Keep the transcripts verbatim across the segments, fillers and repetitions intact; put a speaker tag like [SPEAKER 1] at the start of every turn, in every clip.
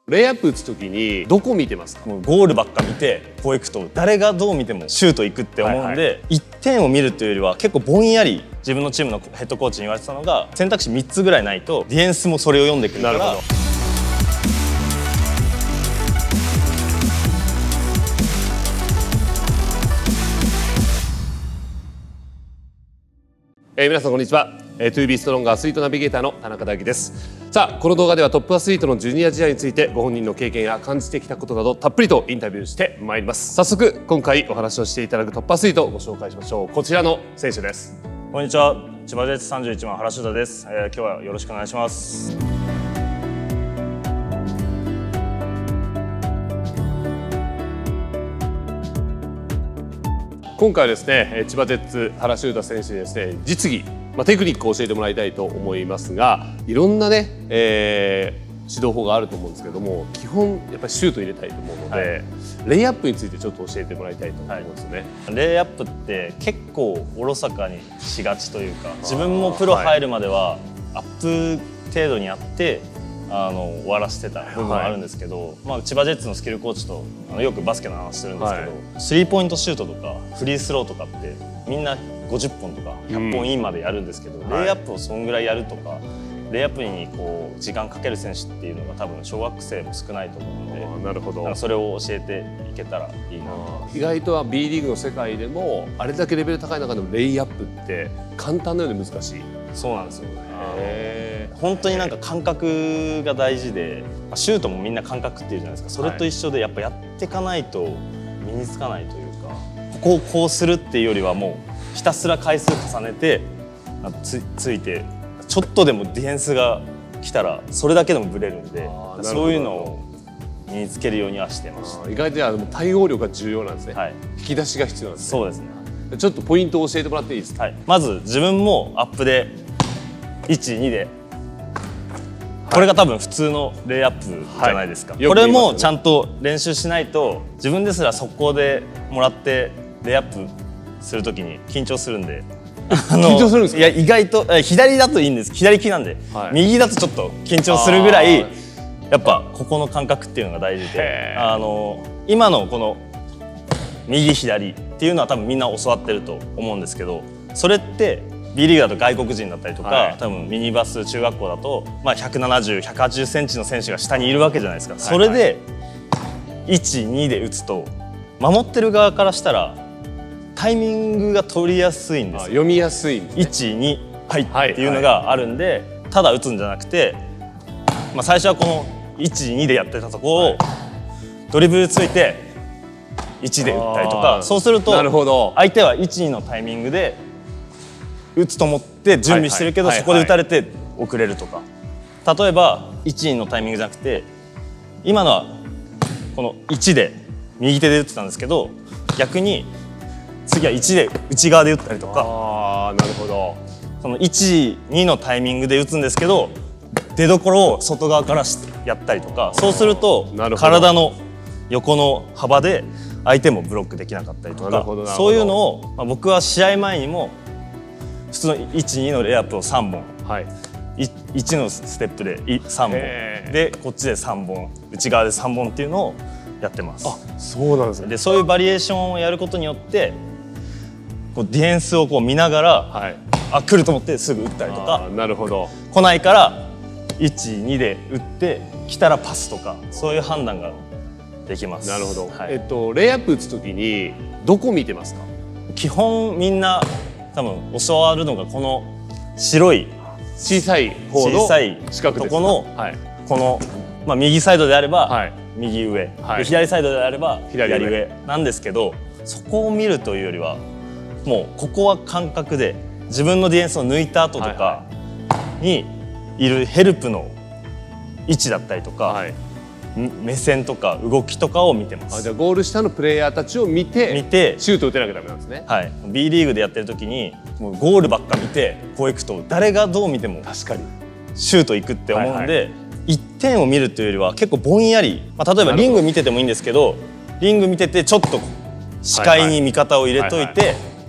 [SPEAKER 1] レイアップ打つときにどこ見てますか？
[SPEAKER 2] もうゴールばっか見てこういくと誰がどう見てもシュートいくって思うんで、はいはい、いってんを見るというよりは結構ぼんやり自分のチームのヘッドコーチに言われてたのが、選択肢みっつぐらいないとディフェンスもそれを読んでくるから。なるほど。
[SPEAKER 1] えー、皆さんこんにちは。トゥービー ストロングアスリートナビゲーターの田中大樹です。さあ、この動画ではトップアスリートのジュニア時代についてご本人の経験や感じてきたことなどたっぷりとインタビューしてまいります。早速今回お話をしていただくトップアスリートをご紹介しましょう。こちらの選手です。
[SPEAKER 2] こんにちは。千葉ジェッツさんじゅういちばん原修太です。えー、今日はよろしくお願いします。
[SPEAKER 1] 今回はですね、千葉ジェッツ原修太選手にですね、実技、まあ、テクニックを教えてもらいたいと思いますが、いろんなね、えー、指導法があると思うんですけども、基本やっぱりシュート入れたいと思うので、はい、レイアップについてちょっと教えてもらいたいと思うんですよね。
[SPEAKER 2] はい、レイアップって結構おろそかにしがちというか、自分もプロ入るまではアップ程度にやってあの終わらせてた部分はあるんですけど、はい、まあ、千葉ジェッツのスキルコーチとあのよくバスケの話してるんですけど、はい、スリーポイントシュートとかフリースローとかってみんなごじゅっぽんとかひゃっぽんインまでやるんですけど、うん、レイアップをそんぐらいやるとか、レイアップにこう時間かける選手っていうのが多分小学生も少ないと思うので、なるほど、それを教えていけたらいいなと。
[SPEAKER 1] 意外とは B リーグの世界でもあれだけレベル高い中でもレイアップって簡単なようで難しい。
[SPEAKER 2] そうなんですよ。本当になんか感覚が大事で、シュートもみんな感覚っていうじゃないですか。それと一緒でやっぱやっていかないと身につかないというか、ここをこうするっていうよりはもうひたすら回数重ねて つ, ついてちょっとでもディフェンスが来たらそれだけでもブレるんで、そういうのを身につけるようにはしてました。
[SPEAKER 1] 意外と対応力が重要なんですね。はい、引き出しが必要なんですね。
[SPEAKER 2] そうですね。
[SPEAKER 1] ちょっとポイントを教えてもらっていいですか？
[SPEAKER 2] はい、まず自分もアップでいち、にで、これが多分普通のレイアップじゃないですか。はい、これもちゃんと練習しないと自分ですら速攻でもらってレイアップするときに緊張するんで。
[SPEAKER 1] 緊張するんですか？
[SPEAKER 2] いや、意外と左だといいんです。左利きなんで、はい、右だとちょっと緊張するぐらいやっぱここの感覚っていうのが大事で、あの今のこの右左っていうのは多分みんな教わってると思うんですけど、それって B リーグだと外国人だったりとか、はい、多分ミニバス中学校だと、まあ、ひゃくななじゅう、ひゃくはちじゅっセンチの選手が下にいるわけじゃないですか。それでいち、にで打つと守ってる側からしたらタイミングが取りやすいんです。
[SPEAKER 1] 読みやすいんですね。
[SPEAKER 2] いち、に、はいっていうのがあるんで、はいはい、ただ打つんじゃなくて、まあ、最初はこのいち、にでやってたところを、はい、ドリブルついていちで打ったりとか、そうすると相手はいち、にのタイミングで打つと思って準備してるけど、そこで打たれて遅れるとか。例えばいち、にのタイミングじゃなくて、今のはこのいちで右手で打ってたんですけど、逆に次はいちで内側で打ったりとか。
[SPEAKER 1] あー、なるほど。
[SPEAKER 2] そのいち、にのタイミングで打つんですけど、出どころを外側からやったりとか、そうすると体の横の幅で相手もブロックできなかったりとか、そういうのを、まあ、僕は試合前にも普通のいち、にのレイアップをさんぼん、はい、いちのステップでさんぼんで、こっちでさんぼん、内側でさんぼんっていうのをやってます。
[SPEAKER 1] あ、そうなんですね。
[SPEAKER 2] で、そういうバリエーションをやることによってこうディフェンスをこう見ながら、はい、あ、来ると思ってすぐ打ったりとか、
[SPEAKER 1] なるほど、
[SPEAKER 2] 来ないからいち、にで打って来たらパスとか、そういう判断ができます。
[SPEAKER 1] なるほど。
[SPEAKER 2] はい、
[SPEAKER 1] えっとレイアップ打つときにどこ見てますか？
[SPEAKER 2] 基本みんな多分教わるのがこの白い
[SPEAKER 1] 小さい方の四角
[SPEAKER 2] とこの、はい、この、まあ、右サイドであれば、はい、右上、はい、左サイドであれば左 上, 左上なんですけど、そこを見るというよりはもうここは感覚で自分のディフェンスを抜いた後とかにいるヘルプの位置だったりとか、はい、目線とか動きとかを見てます。
[SPEAKER 1] あ、じゃあゴール下のプレイヤーたちを見て
[SPEAKER 2] 見て
[SPEAKER 1] シュート打てなきゃダメなんですね。
[SPEAKER 2] はい、B リーグでやってる時にもうゴールばっか見てこういくと誰がどう見ても確かにシュートいくって思うんで、はいはい、いってんを見るというよりは結構ぼんやり、まあ、例えばリング見ててもいいんですけど、リング見ててちょっと視界に味方を入れといて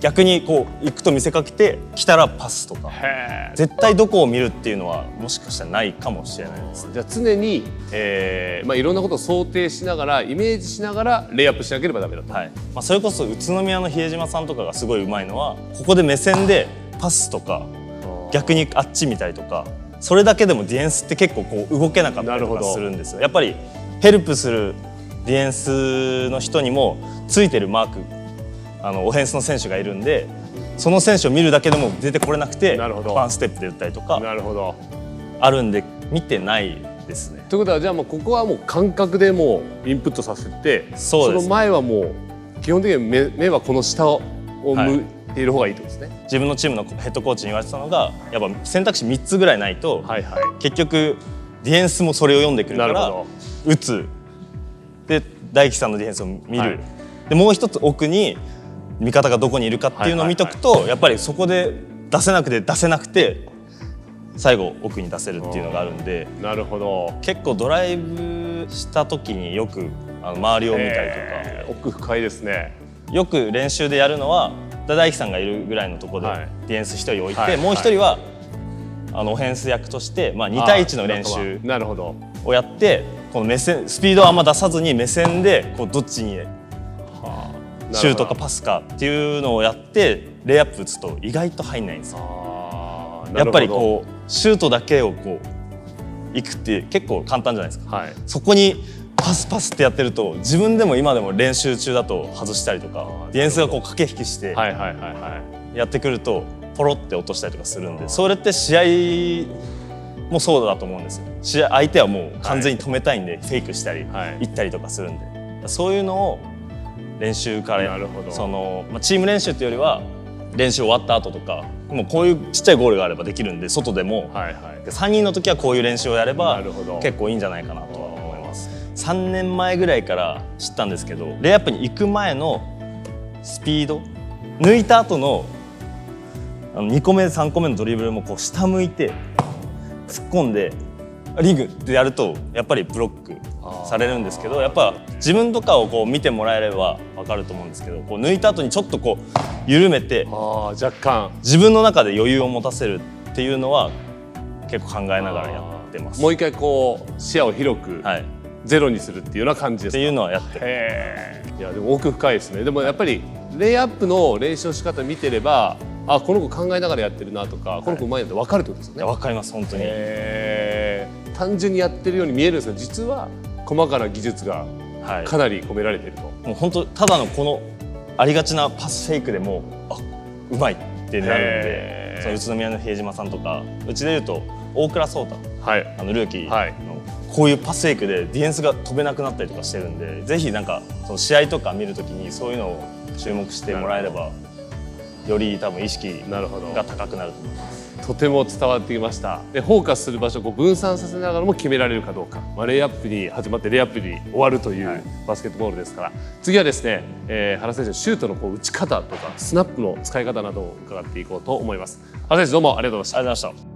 [SPEAKER 2] 逆にこう行くと見せかけて来たらパスとか、絶対どこを見るっていうのはもしかしたらないかもしれないです。
[SPEAKER 1] じゃあ常に、えーまあ、いろんなことを想定しながらイメージしながらレイアップしなければダメだと、
[SPEAKER 2] はい、まあ、それこそ宇都宮の比江島さんとかがすごいうまいのは、ここで目線でパスとか逆にあっち見たりとか、それだけでもディフェンスって結構こう動けなかったりとかするんですよ。やっぱりヘルプするディフェンスの人にもついてるマーク、あのオフェンスの選手がいるんで、その選手を見るだけでも出てこれなくてワンステップで打ったりとかあるんで見てないですね。
[SPEAKER 1] ということはじゃあもうここはもう感覚でもうインプットさせて、その前はもう基本的に 目, 目はこの下を向いている方がいいってことですね。はい、
[SPEAKER 2] 自分のチームのヘッドコーチに言われてたのが、やっぱ選択肢みっつぐらいないと、はいはい、結局ディフェンスもそれを読んでくるから打つで大輝さんのディフェンスを見る、はい、でもう一つ奥に味方がどこにいるかっていうのを見とくと、やっぱりそこで出せなくて出せなくて最後奥に出せるっていうのがあるんで、
[SPEAKER 1] なるほど、
[SPEAKER 2] 結構ドライブした時によくあの周りを見たりとか、
[SPEAKER 1] 奥深いですね。
[SPEAKER 2] よく練習でやるのは大輝さんがいるぐらいのところでディフェンスひとり置いて、はい、もうひとりはあのオフェンス役として、まあ、にたいいちの練習をやって、この目線スピードをあんま出さずに目線でこうどっちにシュートかパスかっていうのをやってレイアップ打つと意外と入んないんですよ。やっぱりこうシュートだけをこういくって結構簡単じゃないですか。はい、そこにパスパスってやってると自分でも今でも練習中だと外したりとか、ディフェンスがこう駆け引きしてやってくるとポロって落としたりとかするんで、それって試合もそうだと思うんですよ。試合相手はもう完全に止めたいんでフェイクしたり行ったりとかするんで、そういうのを練習からその、まあ、チーム練習っていうよりは練習終わった後とか、もうこういうちっちゃいゴールがあればできるんで、外でも、はいはい、さんにんの時はこういう練習をやれば結構いいんじゃないかなとは思います。さんねんまえぐらいから知ったんですけど、レイアップに行く前のスピード抜いた後のあのにこめさんこめのドリブルもこう下向いて突っ込んでリングってやるとやっぱりブロックされるんですけど、やっぱ自分とかをこう見てもらえれば分かると思うんですけど、こう抜いた後にちょっとこう緩めて、あ若干自分の中で余裕を持たせるっていうのは結構考えながらやってます。
[SPEAKER 1] もう一回こう視野を広く、はい、ゼロにするっていうような感じですか。
[SPEAKER 2] っていうのはやってる。
[SPEAKER 1] へー、いやでも奥深いですね。でもやっぱりレイアップの練習の仕方見てれば、あこの子考えながらやってるなとか、はい、この子うまいなって分かるってことですよね。
[SPEAKER 2] 分かります本当に。
[SPEAKER 1] へー、単純にやってるように見えるんですが、実は細かな技術がかなり込められていると。はい、
[SPEAKER 2] もう本当ただのこのありがちなパスフェイクでもあうまいってなるんで、その宇都宮の比江島さんとか、うちでいうと大倉颯太、はい、あのルーキーの、はい、こういうパスフェイクでディフェンスが飛べなくなったりとかしてるんで、ぜひなんかその試合とか見るときにそういうのを注目してもらえればより多分意識が高くなると思います。
[SPEAKER 1] とても伝わってきました。でフォーカスする場所をこう分散させながらも決められるかどうか、まあ、レイアップに始まってレイアップに終わるというバスケットボールですから、はい、次はですね、えー、原選手のシュートのこう打ち方とかスナップの使い方などを伺っていこうと思います。原選手どうもありがとうございました。
[SPEAKER 2] ありがとうございました。